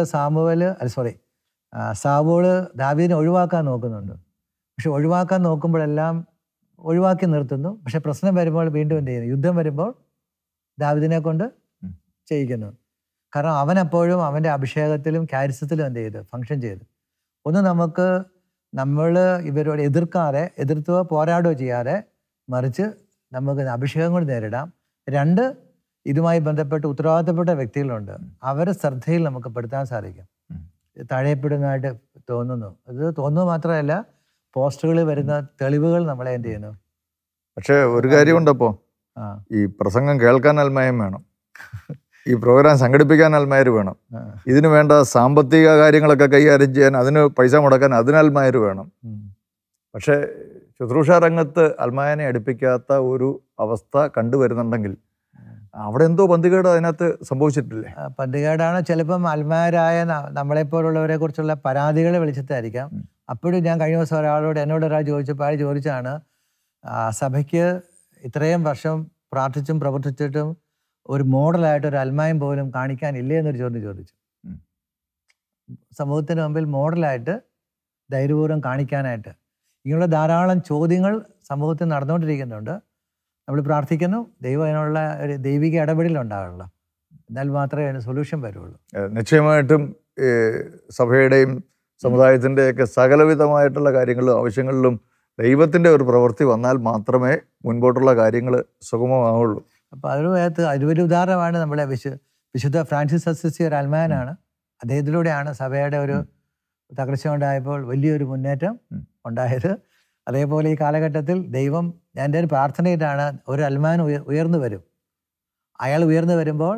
സാവൂള് ദാവീദിനെ ഒഴിവാക്കാൻ നോക്കുന്നുണ്ട്. പക്ഷെ ഒഴിവാക്കാൻ നോക്കുമ്പോഴെല്ലാം ഒഴിവാക്കി നിർത്തുന്നു. പക്ഷെ പ്രശ്നം വരുമ്പോൾ വീണ്ടും എന്ത് ചെയ്യുന്നു, യുദ്ധം വരുമ്പോൾ ദാവീദിനെ കൊണ്ട് ചെയ്യിക്കുന്നു. കാരണം അവനപ്പോഴും അവൻ്റെ അഭിഷേകത്തിലും കാരിസത്തിലും എന്ത് ചെയ്ത് ഫങ്ഷൻ ചെയ്ത്. ഒന്ന്, നമ്മൾ ഇവരോട് എതിർത്തുകയോ പോരാടുകയോ ചെയ്യാതെ മറിച്ച് നമുക്ക് അഭിഷേകം കൊണ്ട് നേരിടാം. 2, ഇതുമായി ബന്ധപ്പെട്ട് ഉത്തരവാദിത്തപ്പെട്ട വ്യക്തികളുണ്ട്, അവരെ ശ്രദ്ധയിൽ നമുക്ക് പെടുത്താൻ സാധിക്കും. തഴയപ്പെടുന്നതായിട്ട് തോന്നുന്നു. ഇത് തോന്നുന്നത് മാത്രമല്ല, പോസ്റ്ററുകളിൽ വരുന്ന തെളിവുകൾ നമ്മളെ എന്ത് ചെയ്യുന്നു. പക്ഷേ ഒരു കാര്യമുണ്ടപ്പോൾ, ഈ പ്രസംഗം കേൾക്കാൻ അൽമായം വേണം, ഈ പ്രോഗ്രാം സംഘടിപ്പിക്കാൻ അൽമായർ വേണം, ഇതിന് വേണ്ട സാമ്പത്തിക കാര്യങ്ങളൊക്കെ കൈകാര്യം ചെയ്യാൻ, അതിന് പൈസ മുടക്കാൻ അതിന് അൽമായർ വേണം. പക്ഷേ ശുശ്രൂഷ രംഗത്ത് അൽമായനെ അടുപ്പിക്കാത്ത ഒരു അവസ്ഥ കണ്ടുവരുന്നുണ്ടെങ്കിൽ അവിടെ എന്തോ പന്തികേട് അതിനകത്ത് സംഭവിച്ചിട്ടില്ലേ? പന്തികേടാണ്. ചിലപ്പം അൽമായരായ നമ്മളെപ്പോലുള്ളവരെ കുറിച്ചുള്ള പരാതികൾ വിളിച്ചിട്ടായിരിക്കാം. അപ്പോഴും ഞാൻ കഴിഞ്ഞ ദിവസം എന്നോട് ഒരാൾ ചോദിച്ചാണ്, സഭയ്ക്ക് ഇത്രയും വർഷം പ്രാർത്ഥിച്ചും പ്രവർത്തിച്ചിട്ടും ഒരു മോഡലായിട്ട് ഒരു അൽമായം പോലും കാണിക്കാനില്ലേ എന്നൊരു ചോദ്യം ചോദിച്ചു. സമൂഹത്തിന് മുമ്പിൽ മോഡലായിട്ട് ധൈര്യപൂർവ്വം കാണിക്കാനായിട്ട് ഇങ്ങനെയുള്ള ധാരാളം ചോദ്യങ്ങൾ സമൂഹത്തിൽ നടന്നുകൊണ്ടിരിക്കുന്നുണ്ട്. നമ്മൾ പ്രാർത്ഥിക്കുന്നു, ദൈവം അതിനുള്ള ഒരു ദൈവിക ഇടപെടലുണ്ടാകണല്ലോ. എന്നാൽ മാത്രമേ അതിന് സൊല്യൂഷൻ വരുള്ളൂ. നിശ്ചയമായിട്ടും സഭയുടെയും സമുദായത്തിൻ്റെയൊക്കെ സകലവിധമായിട്ടുള്ള കാര്യങ്ങളിലും ആവശ്യങ്ങളിലും ദൈവത്തിൻ്റെ ഒരു പ്രവൃത്തി വന്നാൽ മാത്രമേ മുൻപോട്ടുള്ള കാര്യങ്ങൾ സുഗമമാവുള്ളൂ. അപ്പോൾ അതിലൊരു ഉദാഹരണമാണ് നമ്മുടെ വിശുദ്ധ ഫ്രാൻസിസ് അസിസി, ഒരു അൽമാനാണ്. അദ്ദേഹത്തിലൂടെയാണ് സഭയുടെ ഒരു തകർച്ച ഉണ്ടായപ്പോൾ വലിയൊരു മുന്നേറ്റം ഉണ്ടായത്. അതേപോലെ ഈ കാലഘട്ടത്തിൽ ദൈവം, എൻ്റെ ഒരു പ്രാർത്ഥനയിലാണ് ഒരു അൽമാൻ ഉയർന്നു വരും. അയാൾ ഉയർന്നു വരുമ്പോൾ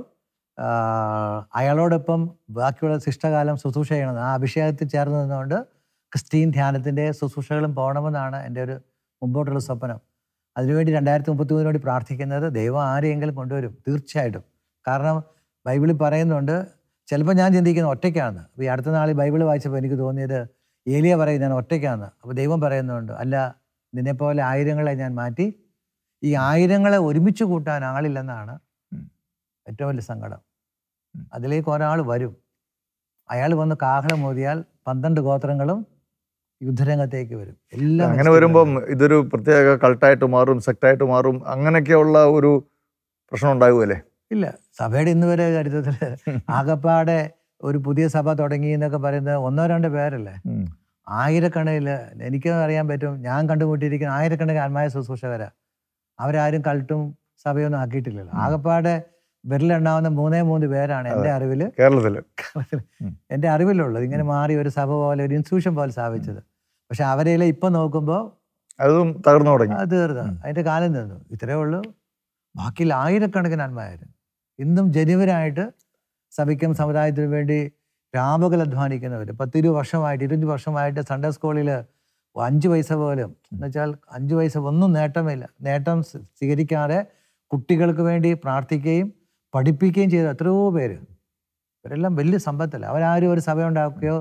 അയാളോടൊപ്പം ബാക്കിയുള്ള ശിഷ്ടകാലം ശുശ്രൂഷ ചെയ്യണം. ആ അഭിഷേകത്തിൽ ചേർന്ന് നിന്നുകൊണ്ട് ക്രിസ്ത്യൻ ധ്യാനത്തിൻ്റെ ശുശ്രൂഷകളും പോകണമെന്നാണ് എൻ്റെ ഒരു മുമ്പോട്ടുള്ള സ്വപ്നം. അതിനുവേണ്ടി 2033 വേണ്ടി പ്രാർത്ഥിക്കുന്നത്. ദൈവം ആരെയെങ്കിലും കൊണ്ടുവരും തീർച്ചയായിട്ടും. കാരണം ബൈബിളിൽ പറയുന്നുണ്ട്, ചിലപ്പോൾ ഞാൻ ചിന്തിക്കുന്നത് ഒറ്റയ്ക്കാണെന്ന്. അപ്പോൾ ഈ അടുത്ത നാളിൽ ബൈബിൾ വായിച്ചപ്പോൾ എനിക്ക് തോന്നിയത് ഏലിയ പറയും ഞാൻ ഒറ്റയ്ക്കാണെന്ന്. അപ്പോൾ ദൈവം പറയുന്നുണ്ട്, അല്ല, നിന്നെപ്പോലെ ആയിരങ്ങളെ ഞാൻ മാറ്റി ഈ ആയിരങ്ങളെ ഒരുമിച്ച് കൂട്ടാൻ ആളില്ലെന്നാണ് ഏറ്റവും വലിയ സങ്കടം. അതിലേക്ക് ഒരാൾ വരും. അയാൾ വന്ന് കാഹളം മോദിയാൽ 12 ഗോത്രങ്ങളും യുദ്ധരംഗത്തേക്ക് വരും. എല്ലാം അങ്ങനെ വരുമ്പം ഇതൊരു പ്രത്യേക കൾട്ടായിട്ട് മാറും, സെക്റ്റായിട്ട് മാറും, അങ്ങനെയൊക്കെയുള്ള ഒരു പ്രശ്നം ഉണ്ടാകുമല്ലേ? ഇല്ല, സഭയുടെ ഇന്ന് വരെ ചരിത്രത്തിൽ ആകപ്പാടെ ഒരു പുതിയ സഭ തുടങ്ങി എന്നൊക്കെ പറയുന്നത് 1-2 പേരല്ലേ. ആയിരക്കണക്കിൽ എനിക്ക് അറിയാൻ പറ്റും, ഞാൻ കണ്ടുമുട്ടിയിരിക്കുന്ന ആയിരക്കണക്കിന് ആത്മായ ശുശ്രൂഷകരാ. അവരാരും കൾട്ടും സഭയൊന്നും ആക്കിയിട്ടില്ലല്ലോ. ആകപ്പാടെ വിരലെണ്ണാവുന്ന 3 പേരാണ് എൻ്റെ അറിവിൽ, കേരളത്തിൽ എൻ്റെ അറിവിലുള്ളത്. ഇങ്ങനെ മാറി ഒരു സഭ പോലെ, ഒരു ഇൻസ്റ്റിറ്റ്യൂഷൻ പോലെ സ്ഥാപിച്ചത്. പക്ഷെ അവരെല്ലാം ഇപ്പം നോക്കുമ്പോൾ അതും തകർന്നു തുടങ്ങി. അത് തീർന്നു, അതിൻ്റെ കാലം നിന്നു. ഇത്രയേ ഉള്ളൂ. ബാക്കിയിൽ ആയിരക്കണക്കിന് ആത്മാര് ഇന്നും ജനുവനായിട്ട് സഭയ്ക്കും സമുദായത്തിനും വേണ്ടി രാപകൽ അധ്വാനിക്കുന്നവർ. 10-20 വർഷമായിട്ട് 25 വർഷമായിട്ട് സൺഡേ സ്കൂളിൽ 5 പൈസ പോലും, എന്നുവെച്ചാൽ 5 പൈസ ഒന്നും നേട്ടമില്ല, നേട്ടം സ്വീകരിക്കാതെ കുട്ടികൾക്ക് വേണ്ടി പ്രാർത്ഥിക്കുകയും പഠിപ്പിക്കുകയും ചെയ്ത എത്രയോ പേര്. ഇവരെല്ലാം വലിയ സമ്പത്തല്ല. അവരാരും ഒരു സഭ ഉണ്ടാക്കുകയോ.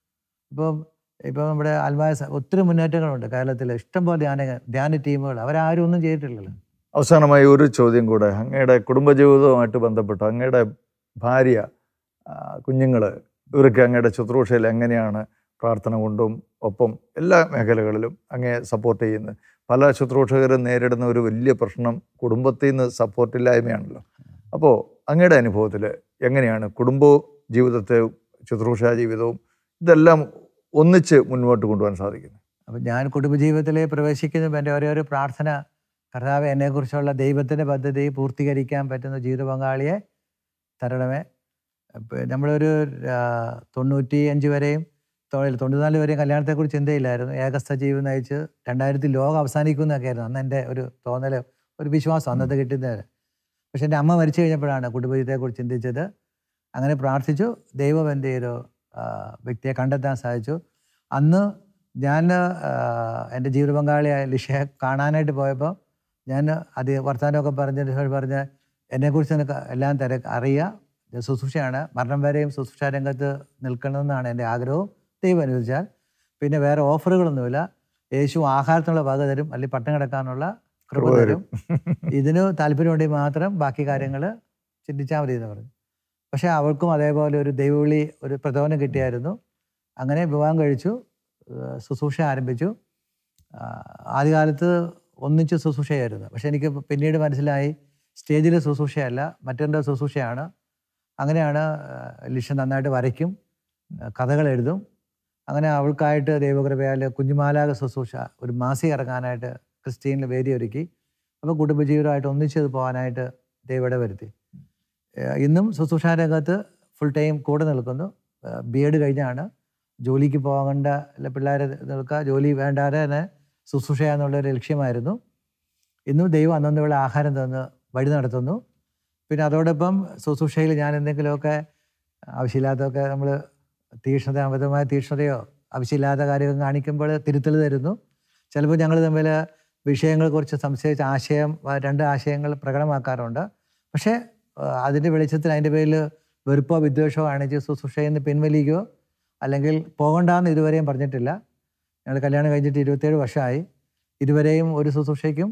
ഇപ്പം നമ്മുടെ ആത്മായ ഒത്തിരി മുന്നേറ്റങ്ങളുണ്ട് കേരളത്തിൽ, ഇഷ്ടംപോലെ ധ്യാന ടീമുകൾ. അവരാരും ഒന്നും ചെയ്തിട്ടില്ലല്ലോ. അവസാനമായി ഒരു ചോദ്യം കൂടെ. അങ്ങയുടെ കുടുംബജീവിതവുമായിട്ട് ബന്ധപ്പെട്ട് അങ്ങയുടെ ഭാര്യ, കുഞ്ഞുങ്ങൾ, ഇവരൊക്കെ അങ്ങയുടെ ശുശ്രൂഷയിൽ എങ്ങനെയാണ് പ്രാർത്ഥന കൊണ്ടും ഒപ്പം എല്ലാ മേഖലകളിലും അങ്ങയെ സപ്പോർട്ട് ചെയ്യുന്നത്? പല ശുശ്രൂഷകരും നേരിടുന്ന ഒരു വലിയ പ്രശ്നം കുടുംബത്തിൽ നിന്ന് സപ്പോർട്ടില്ലായ്മയാണല്ലോ. അപ്പോൾ അങ്ങയുടെ അനുഭവത്തിൽ എങ്ങനെയാണ് കുടുംബ ജീവിതത്തെ, ശുശ്രൂഷാ ജീവിതവും ഇതെല്ലാം ഒന്നിച്ച് മുന്നോട്ട് കൊണ്ടുപോകാൻ സാധിക്കുന്നത്? അപ്പം ഞാൻ കുടുംബജീവിതത്തിൽ പ്രവേശിക്കുന്നപ്പോൾ എൻ്റെ ഓരോ പ്രാർത്ഥന, കർത്താവേ, എന്നെക്കുറിച്ചുള്ള ദൈവത്തിൻ്റെ പദ്ധതി പൂർത്തീകരിക്കാൻ പറ്റുന്ന ജീവിത പങ്കാളിയെ തരണമേ. നമ്മളൊരു 95 വരെയും 94 വരെയും കല്യാണത്തെക്കുറിച്ച് ചിന്തയില്ലായിരുന്നു. ഏകസ്ഥ ജീവിതം നയിച്ച് 2000 ലോകം അവസാനിക്കുന്നതൊക്കെ ആയിരുന്നു അന്ന് എൻ്റെ ഒരു തോന്നൽ, ഒരു വിശ്വാസം അന്നത്തെ കിട്ടുന്നതിന്. പക്ഷെ എൻ്റെ അമ്മ മരിച്ചു കഴിഞ്ഞപ്പോഴാണ് കുടുംബജീവിതത്തെക്കുറിച്ച് ചിന്തിച്ചത്. അങ്ങനെ പ്രാർത്ഥിച്ചു. ദൈവം എൻ്റെ ഒരു വ്യക്തിയെ കണ്ടെത്താൻ സാധിച്ചു. അന്ന് ഞാൻ എൻ്റെ ജീവിത പങ്കാളിയായ ലിഷയെ കാണാനായിട്ട് പോയപ്പോൾ ഞാൻ അത് വർത്തമാനമൊക്കെ പറഞ്ഞ് എന്നെക്കുറിച്ച് എനിക്ക് എല്ലാം അറിയുക, ശുശ്രൂഷയാണ്, മരണം വരെയും ശുശ്രൂഷ രംഗത്ത് നിൽക്കണമെന്നാണ് എൻ്റെ ആഗ്രഹവും. ദൈവം അനുവദിച്ചാൽ പിന്നെ വേറെ ഓഫറുകളൊന്നുമില്ല. യേശു ആഹാരത്തിനുള്ള വക തരും, അല്ലെങ്കിൽ പട്ടം കിടക്കാനുള്ള കൃപ തരും. ഇതിന് താല്പര്യമുണ്ടെങ്കിൽ മാത്രം ബാക്കി കാര്യങ്ങൾ ചിന്തിച്ചാൽ മതി എന്ന് പറഞ്ഞു. പക്ഷേ അവൾക്കും അതേപോലെ ഒരു ദൈവവിളി, ഒരു പ്രചോദനം കിട്ടിയായിരുന്നു. അങ്ങനെ വിവാഹം കഴിച്ചു, ശുശ്രൂഷ ആരംഭിച്ചു. ആദ്യകാലത്ത് ഒന്നിച്ച് ശുശ്രൂഷയായിരുന്നു. പക്ഷെ എനിക്ക് പിന്നീട് മനസ്സിലായി സ്റ്റേജിലെ ശുശ്രൂഷയല്ല, മറ്റൊരു ശുശ്രൂഷയാണ്. അങ്ങനെയാണ് ലിഷ നന്നായിട്ട് വരയ്ക്കും, കഥകൾ എഴുതും. അങ്ങനെ അവൾക്കായിട്ട് ദൈവകൃപയാൽ കുഞ്ഞുമാലാക ശുശ്രൂഷ ഒരു മാസിക ഇറങ്ങാനായിട്ട് ക്രിസ്ത്യനിൽ വേദി ഒരുക്കി. അപ്പോൾ കുടുംബജീവിതമായിട്ട് ഒന്നിച്ചത് പോകാനായിട്ട് ദൈവം ഇടവരുത്തി. ഇന്നും ശുശ്രൂഷ രംഗത്ത് ഫുൾ ടൈം കൂടെ നിൽക്കുന്നു. BEd കഴിഞ്ഞാണ്. ജോലിക്ക് പോകേണ്ട പിള്ളേരെ നിൽക്കുക, ജോലി വേണ്ടാതെ തന്നെ ശുശ്രൂഷ എന്നുള്ളൊരു ലക്ഷ്യമായിരുന്നു. ഇന്നും ദൈവം അന്നന്നുള്ള ആഹാരം തന്ന് വഴി നടത്തുന്നു. പിന്നെ അതോടൊപ്പം ശുശ്രൂഷയിൽ ഞാൻ എന്തെങ്കിലുമൊക്കെ ആവശ്യമില്ലാത്തതൊക്കെ നമ്മൾ അമിതമായ തീക്ഷ്ണതയോ ആവശ്യമില്ലാത്ത കാര്യങ്ങൾ കാണിക്കുമ്പോൾ തിരുത്തൽ തരുന്നു. ചിലപ്പോൾ ഞങ്ങൾ തമ്മിൽ വിഷയങ്ങളെക്കുറിച്ച് സംശയിച്ച രണ്ട് ആശയങ്ങൾ പ്രകടമാക്കാറുണ്ട്. പക്ഷേ അതിൻ്റെ വെളിച്ചത്തിൽ അതിൻ്റെ പേരിൽ വെറുപ്പോ വിദ്വേഷമോ കാണിച്ച് ശുശ്രൂഷയിൽ നിന്ന് പിൻവലിക്കുകയോ അല്ലെങ്കിൽ പോകണ്ടെന്ന് ഇതുവരെയും പറഞ്ഞിട്ടില്ല. ഞങ്ങൾ കല്യാണം കഴിഞ്ഞിട്ട് 27 വർഷമായി. ഇതുവരെയും ഒരു ശുശ്രൂഷയ്ക്കും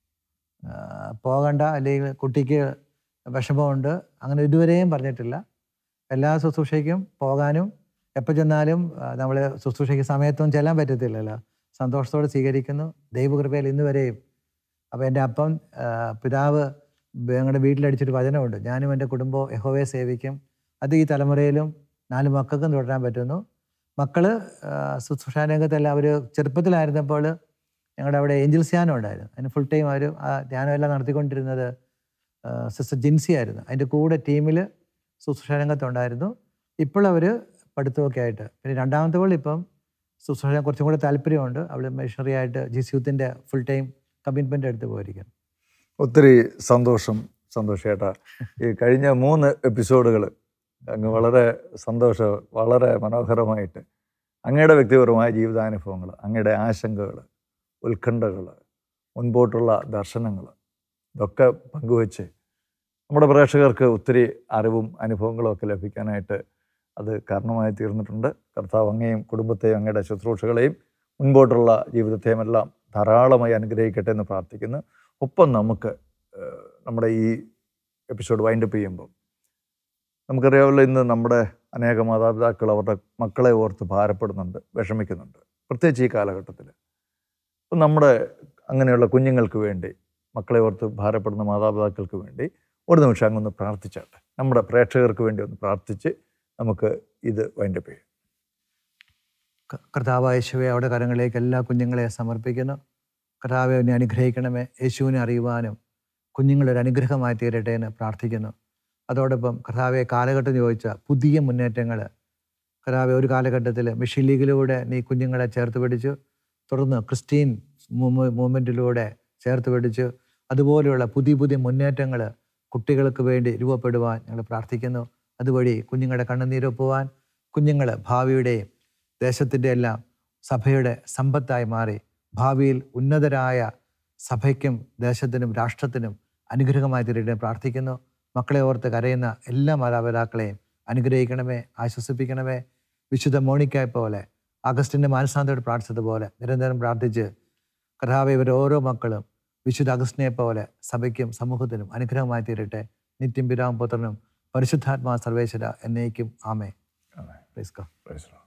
പോകണ്ട അല്ലെങ്കിൽ കുട്ടിക്ക് വിഷമമുണ്ട് അങ്ങനെ ഇതുവരെയും പറഞ്ഞിട്ടില്ല. എല്ലാ ശുശ്രൂഷയ്ക്കും പോകാനും എപ്പോൾ ചെന്നാലും നമ്മൾ ശുശ്രൂഷയ്ക്ക് സമയത്തൊന്നും ചെല്ലാൻ പറ്റത്തില്ലല്ലോ, സന്തോഷത്തോടെ സ്വീകരിക്കുന്നു. ദൈവകൃപയിൽ ഇന്ന് വരെയും. അപ്പോൾ എൻ്റെ അപ്പം പിതാവ് ഞങ്ങളുടെ വീട്ടിലടിച്ചൊരു വചനമുണ്ട്, ഞാനും എൻ്റെ കുടുംബവും യഹോവയെ സേവിക്കും. അത് ഈ തലമുറയിലും 4 മക്കൾക്കും തുടരാൻ പറ്റുന്നു. മക്കൾ ശുശ്രൂഷാ രംഗത്തെല്ലാം അവർ ചെറുപ്പത്തിലായിരുന്നപ്പോൾ ഞങ്ങളുടെ അവിടെ ഏഞ്ചൽസ് ധ്യാനം ഉണ്ടായിരുന്നു. അതിന് ഫുൾ ടൈം അവർ ആ ധ്യാനമെല്ലാം നടത്തിക്കൊണ്ടിരുന്നത് സിസ്റ്റർ ജിൻസി ആയിരുന്നു. അതിൻ്റെ കൂടെ ടീമിൽ ശുശ്രൂഷാ രംഗത്തുണ്ടായിരുന്നു. ഇപ്പോൾ അവർ പഠിത്തമൊക്കെ ആയിട്ട്, പിന്നെ രണ്ടാമത്തെ ഇപ്പം ശുശ്രൂഷ കുറച്ചും കൂടെ താല്പര്യമുണ്ട്. അവൾ മിഷണറി ആയിട്ട് ജിസ് യൂത്തിൻ്റെ ഫുൾ ടൈം കമ്മിറ്റ്മെൻ്റ് എടുത്ത് പോയിരിക്കുന്നു. ഒത്തിരി സന്തോഷേട്ടാ. ഈ കഴിഞ്ഞ 3 എപ്പിസോഡുകൾ അങ്ങ് വളരെ വളരെ മനോഹരമായിട്ട് അങ്ങയുടെ വ്യക്തിപരമായ ജീവിതാനുഭവങ്ങൾ, അങ്ങയുടെ ആശങ്കകൾ, ഉത്കണ്ഠകൾ, മുൻപോട്ടുള്ള ദർശനങ്ങൾ ഇതൊക്കെ പങ്കുവച്ച് നമ്മുടെ പ്രേക്ഷകർക്ക് ഒത്തിരി അറിവും അനുഭവങ്ങളും ഒക്കെ ലഭിക്കാനായിട്ട് അത് കാരണമായി തീർന്നിട്ടുണ്ട്. കർത്താവ് അങ്ങയെയും കുടുംബത്തെയും അങ്ങയുടെ ശുശ്രൂഷകളെയും മുൻപോട്ടുള്ള ജീവിതത്തെയും എല്ലാം ധാരാളമായി അനുഗ്രഹിക്കട്ടെ എന്ന് പ്രാർത്ഥിക്കുന്നു. ഒപ്പം നമുക്ക് നമ്മുടെ ഈ എപ്പിസോഡ് വൈൻഡപ്പ് ചെയ്യുമ്പോൾ നമുക്കറിയാമല്ലോ, ഇന്ന് നമ്മുടെ അനേക മാതാപിതാക്കൾ അവരുടെ മക്കളെ ഓർത്ത് ഭാരപ്പെടുന്നുണ്ട്, വിഷമിക്കുന്നുണ്ട്, പ്രത്യേകിച്ച് ഈ കാലഘട്ടത്തിൽ. അപ്പം നമ്മുടെ അങ്ങനെയുള്ള കുഞ്ഞുങ്ങൾക്ക് വേണ്ടി, മക്കളെ ഓർത്ത് ഭാരപ്പെടുന്ന മാതാപിതാക്കൾക്ക് വേണ്ടി ഒരു നിമിഷം അങ്ങൊന്ന് പ്രാർത്ഥിച്ചാട്ടെ. നമ്മുടെ പ്രേക്ഷകർക്ക് വേണ്ടി ഒന്ന് പ്രാർത്ഥിച്ച് നമുക്ക് ഇത് വൈൻഡപ്പ് ചെയ്യാം. കർത്താവായ യേശുവേ, അവിടെ കരങ്ങളിലേക്ക് എല്ലാ കുഞ്ഞുങ്ങളെ സമർപ്പിക്കുന്നു. കർത്താവെ, എന്നെ അനുഗ്രഹിക്കണമേ. യേശുവിനെ അറിയുവാനും കുഞ്ഞുങ്ങളൊരു അനുഗ്രഹമായി തീരട്ടെ എന്ന് പ്രാർത്ഥിക്കുന്നു. അതോടൊപ്പം കർത്താവെ, കാലഘട്ടം ചോദിച്ച പുതിയ മുന്നേറ്റങ്ങൾ, കർത്താവെ, ഒരു കാലഘട്ടത്തിൽ മിഷൻ ലീഗിലൂടെ നീ കുഞ്ഞുങ്ങളെ ചേർത്ത് പിടിച്ചു, തുടർന്ന് ക്രിസ്ത്യൻ മൂവ്മെൻറ്റിലൂടെ ചേർത്ത് പിടിച്ചു. അതുപോലെയുള്ള പുതിയ മുന്നേറ്റങ്ങൾ കുട്ടികൾക്ക് വേണ്ടി രൂപപ്പെടുവാൻ ഞങ്ങൾ പ്രാർത്ഥിക്കുന്നു. അതുവഴി കുഞ്ഞുങ്ങളുടെ കണ്ണുനീരൊപ്പുവാൻ, കുഞ്ഞുങ്ങൾ ഭാവിയുടെയും ദേശത്തിൻ്റെ എല്ലാം സഭയുടെ സമ്പത്തായി മാറി ഭാവിയിൽ ഉന്നതരായ സഭയ്ക്കും ദേശത്തിനും രാഷ്ട്രത്തിനും അനുഗ്രഹമായി തീരട്ടെ പ്രാർത്ഥിക്കുന്നു. മക്കളെ ഓർത്ത് കരയുന്ന എല്ലാ മാതാപിതാക്കളെയും അനുഗ്രഹിക്കണമേ, ആശ്വസിപ്പിക്കണമേ. വിശുദ്ധ മോണിക്കായെ പോലെ, അഗസ്റ്റിൻ്റെ മാനസാന്തരോട് പ്രാർത്ഥിച്ചതുപോലെ നിരന്തരം പ്രാർത്ഥിച്ച് കർത്താവേ, ഇവർ ഓരോ മക്കളും വിശുദ്ധ അഗസ്റ്റിനെ പോലെ സഭയ്ക്കും സമൂഹത്തിനും അനുഗ്രഹമായി തീരട്ടെ. നിത്യം പിതാവും പുത്രനും പരിശുദ്ധാത്മാ സർവേശ്വര എന്നേക്കും ആമേൻ. ആമേൻ. Praise God. Praise the Lord.